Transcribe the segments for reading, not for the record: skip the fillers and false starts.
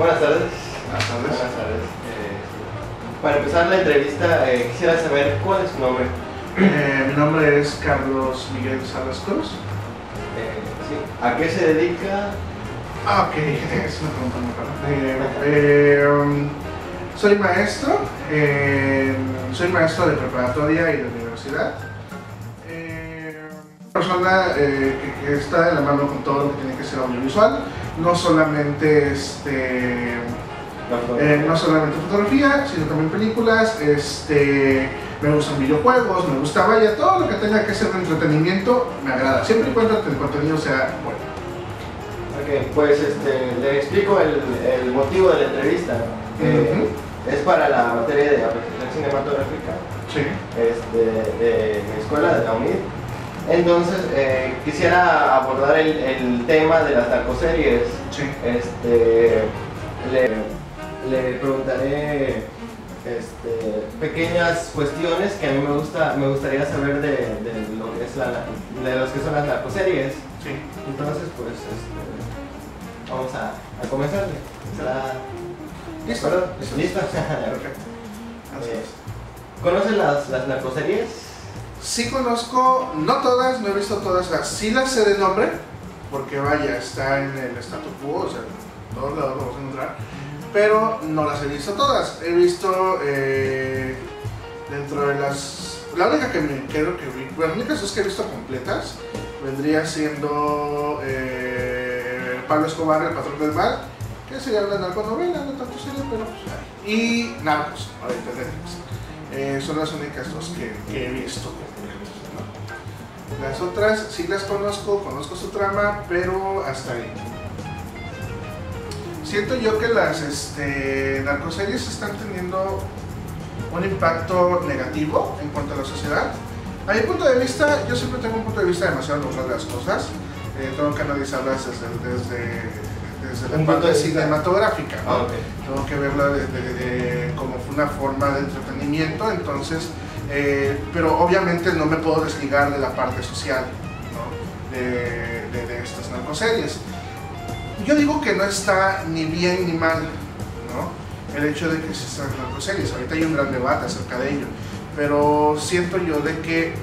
Buenas tardes. Buenas tardes. Buenas tardes. Para empezar la entrevista, quisiera saber cuál es su nombre. Mi nombre es Carlos Miguel Salas Cruz. Sí. ¿A qué se dedica? Ok, es una pregunta muy rara. Soy maestro de preparatoria y de universidad. Una persona que está de la mano con todo lo que tiene que ser audiovisual, no solamente fotografía, sino también películas. Me gustan videojuegos, me gusta, vaya, todo lo que tenga que ser de entretenimiento me agrada, siempre y cuando el contenido sea bueno. Ok, pues le explico el motivo de la entrevista. Es para la materia de apreciación cinematográfica, Sí. De mi escuela, de la UNID. Entonces, quisiera abordar el tema de las narcoseries. Sí. Le preguntaré pequeñas cuestiones que a mí me gustaría saber de lo que es de los que son las narcoseries. Sí. Entonces, pues, vamos a comenzar. ¿Listo? ¿Listo? Perfecto. ¿Conocen las narcoseries? Sí conozco, no todas, no he visto todas, o sea, sí las sé de nombre, porque vaya, está en el statu quo, o sea, en todos lados lo vamos a encontrar, pero no las he visto todas. He visto dentro de la única que creo que vi, bueno, las únicas dos que he visto completas, vendría siendo Pablo Escobar, el patrón del mal, que sería una narconovela, no tanto serie, pero pues, y Narcos, ahorita de Netflix. Son las únicas dos que he visto completas, ¿no? Las otras sí las conozco su trama, pero hasta ahí. Siento yo que las narcoseries están teniendo un impacto negativo en cuanto a la sociedad. A mi punto de vista, yo siempre tengo un punto de vista demasiado neutral de las cosas. Tengo que analizarlas desde la parte cinematográfica, ¿no? Okay. Tengo que verla como una forma de entretenimiento, entonces, pero obviamente no me puedo desligar de la parte social, ¿no? de estas narcoseries. Yo digo que no está ni bien ni mal, ¿no? El hecho de que existan narcoseries. Ahorita hay un gran debate acerca de ello, pero siento yo de que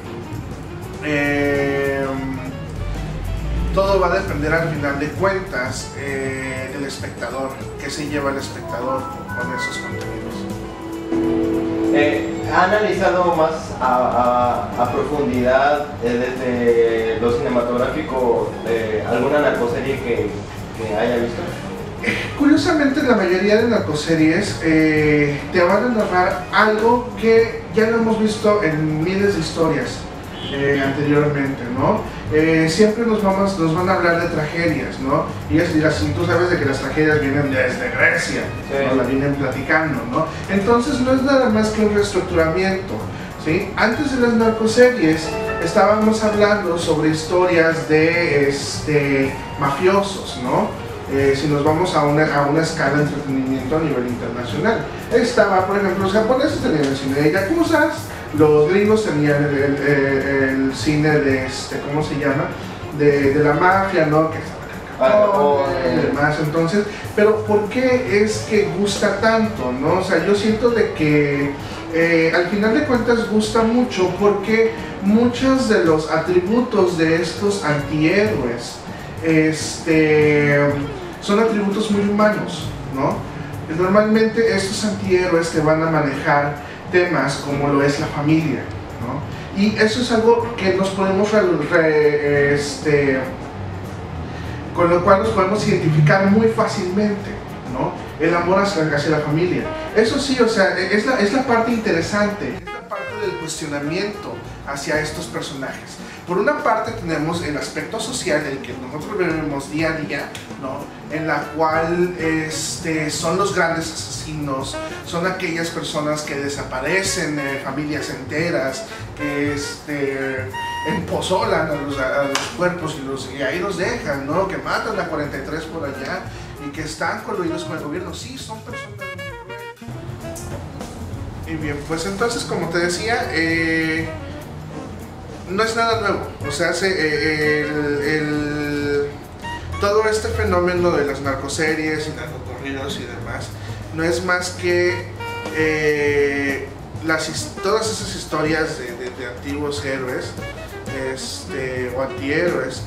todo va a depender al final de cuentas del espectador, qué se lleva el espectador con esos contenidos. ¿Ha analizado más a profundidad desde lo cinematográfico alguna narcoserie que haya visto? Curiosamente, la mayoría de narcoseries te van a narrar algo que ya lo hemos visto en miles de historias anteriormente, ¿no? Siempre nos van a hablar de tragedias, ¿no? Y tú sabes de que las tragedias vienen desde Grecia, sí, ¿no? La vienen platicando, ¿no? Entonces no es nada más que un reestructuramiento, ¿sí? Antes de las narcoseries estábamos hablando sobre historias de mafiosos, ¿no? Si nos vamos a una escala de entretenimiento a nivel internacional. Estaba, por ejemplo, los japoneses tenían el cine de yakuzas, los gringos tenían el cine de, ¿cómo se llama? De la mafia, ¿no? Que estaba y demás. Entonces, pero ¿por qué es que gusta tanto, no? O sea, yo siento de que al final de cuentas gusta mucho porque muchos de los atributos de estos antihéroes son atributos muy humanos, ¿no? Normalmente estos antihéroes te van a manejar temas como lo es la familia, ¿no? Y eso es algo que nos podemos con lo cual nos podemos identificar muy fácilmente, ¿no? El amor hacia la familia. Eso sí, o sea, es la parte interesante, es la parte del cuestionamiento hacia estos personajes. Por una parte tenemos el aspecto social del que nosotros vivimos día a día, ¿no? En la cual son los grandes asesinos, son aquellas personas que desaparecen familias enteras, que empozolan a los cuerpos y ahí los dejan, ¿no? Que matan a 43 por allá y que están coludidos con el gobierno. Sí, son personas muy crueles. Y bien, pues entonces, como te decía, no es nada nuevo, o sea, todo este fenómeno de las narcoseries y narcocorridos géneros y demás, no es más que todas esas historias de antiguos héroes o antihéroes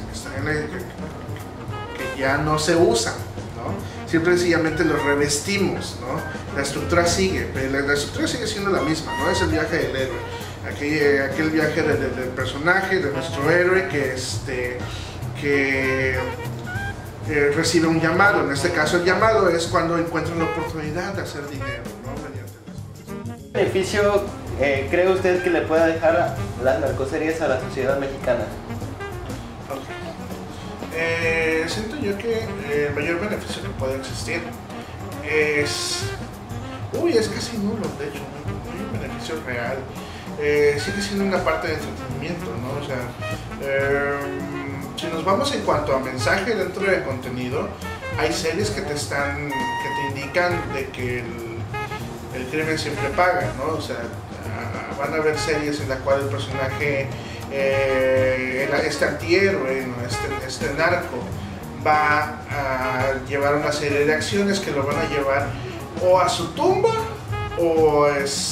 que ya no se usan, ¿no? Siempre sencillamente los revestimos, ¿no? La estructura sigue, pero la estructura sigue siendo la misma, ¿no? Es el viaje del héroe, aquel viaje del personaje, de nuestro héroe que recibe un llamado. En este caso el llamado es cuando encuentra la oportunidad de hacer dinero, ¿no? Mediante las cosas. ¿Qué beneficio cree usted que le pueda dejar las narcoseries a la sociedad mexicana? Siento yo que el mayor beneficio que puede existir es casi nulo, de hecho, no hay un beneficio real. Sigue siendo una parte de entretenimiento, ¿no? O sea, si nos vamos en cuanto a mensaje dentro del contenido, hay series que te indican de que el crimen siempre paga, ¿no? O sea, van a haber series en las cuales el personaje, este antihéroe, ¿no? este narco, va a llevar una serie de acciones que lo van a llevar o a su tumba o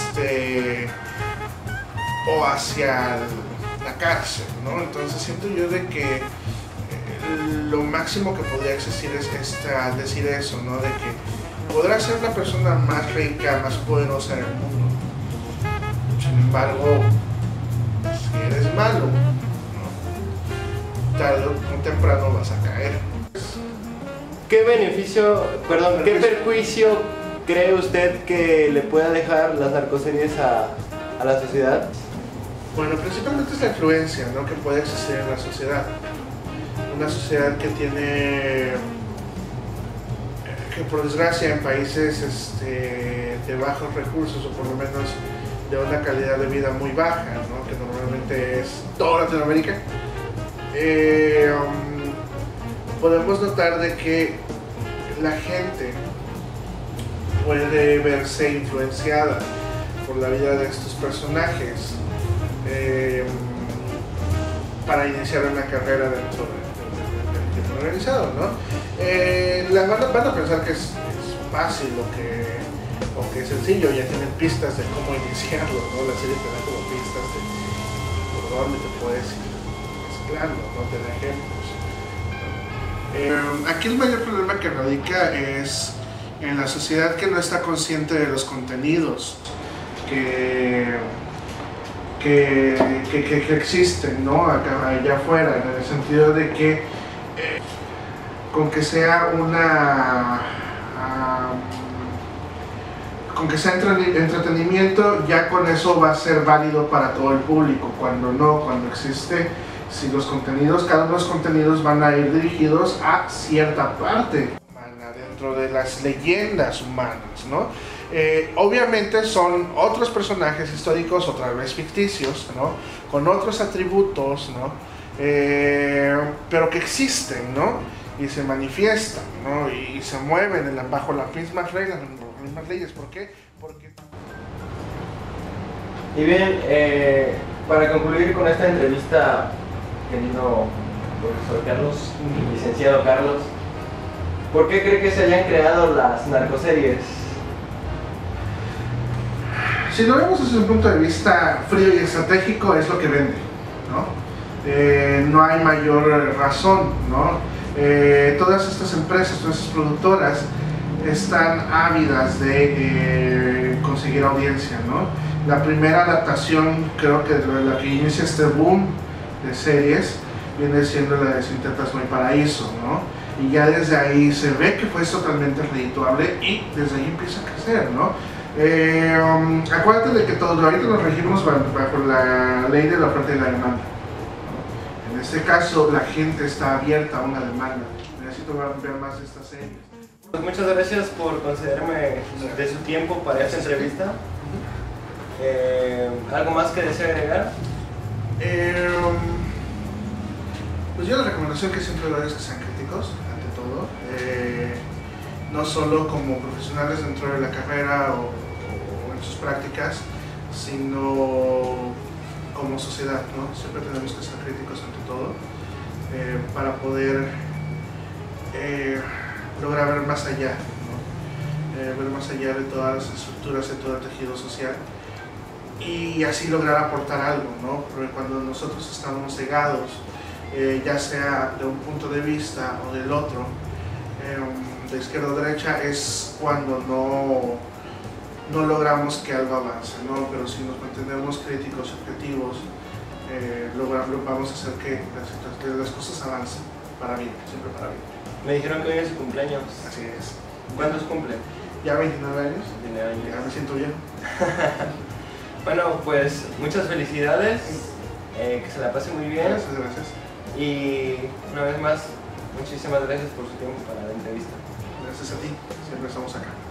hacia la cárcel, ¿no? Entonces siento yo de que lo máximo que podría existir es decir eso, ¿no? De que podrás ser la persona más rica, más poderosa del mundo. Sin embargo, si eres malo, ¿no? Tarde o temprano vas a caer. ¿Qué qué perjuicio cree usted que le pueda dejar las narcoseries a la sociedad? Bueno, principalmente es la influencia, ¿no? Que puede existir en la sociedad. Una sociedad que tiene, que por desgracia en países de bajos recursos o por lo menos de una calidad de vida muy baja, ¿no? Que normalmente es toda Latinoamérica, podemos notar de que la gente puede verse influenciada por la vida de estos personajes para iniciar una carrera dentro del crimen organizado, ¿no? Van a pensar que es fácil o que es sencillo, ya tienen pistas de cómo iniciarlo, ¿no? La serie te da como pistas de por dónde te puedes ir mezclando, ¿no? Te da ejemplos. Aquí el mayor problema que radica es en la sociedad que no está consciente de los contenidos que existen, ¿no? Allá afuera, en el sentido de que con que sea entretenimiento, ya con eso va a ser válido para todo el público, cuando existe, si los contenidos, cada uno de los contenidos van a ir dirigidos a cierta parte humana, dentro de las leyendas humanas, ¿no? Obviamente son otros personajes históricos, otra vez ficticios, ¿no? Con otros atributos, ¿no? Pero que existen, ¿no? Y se manifiestan, ¿no? Y se mueven bajo las mismas reglas, las mismas leyes. ¿Por qué? Porque... Y bien, para concluir con esta entrevista, querido profesor Carlos, licenciado Carlos, ¿por qué cree que se hayan creado las narcoseries? Si lo vemos desde un punto de vista frío y estratégico, es lo que vende, ¿no? No hay mayor razón, ¿no? Todas estas empresas, todas estas productoras están ávidas de conseguir audiencia, ¿no? La primera adaptación, creo que la que inicia este boom de series, viene siendo la de Sintetas No Hay Paraíso, ¿no? Y ya desde ahí se ve que fue totalmente redituable y desde ahí empieza a crecer, ¿no? Acuérdate de que ahorita nos regimos bajo la ley de la oferta y la demanda, ¿no? En este caso, la gente está abierta a una demanda. Necesito ver más de estas series. Pues muchas gracias por concederme de su tiempo para esta entrevista. ¿Algo más que desea agregar? Pues yo la recomendación que siempre doy es que sean críticos, ante todo. No solo como profesionales dentro de la carrera o en sus prácticas, sino como sociedad, ¿no? Siempre tenemos que ser críticos ante todo para poder lograr ver más allá, ¿no? ver más allá de todas las estructuras, de todo el tejido social y así lograr aportar algo, ¿no? Porque cuando nosotros estamos cegados, ya sea de un punto de vista o del otro, de izquierda o derecha, es cuando no logramos que algo avance, ¿no? Pero si nos mantenemos críticos, objetivos, vamos a hacer que las cosas avancen para bien, siempre para bien. Me dijeron que hoy es su cumpleaños. Así es. ¿Cuántos cumple? Ya 29 años. 29 años. Ya me siento bien. Bueno, pues muchas felicidades, que se la pase muy bien. Gracias, gracias. Y una vez más, muchísimas gracias por su tiempo para la entrevista. Gracias a ti, siempre estamos acá.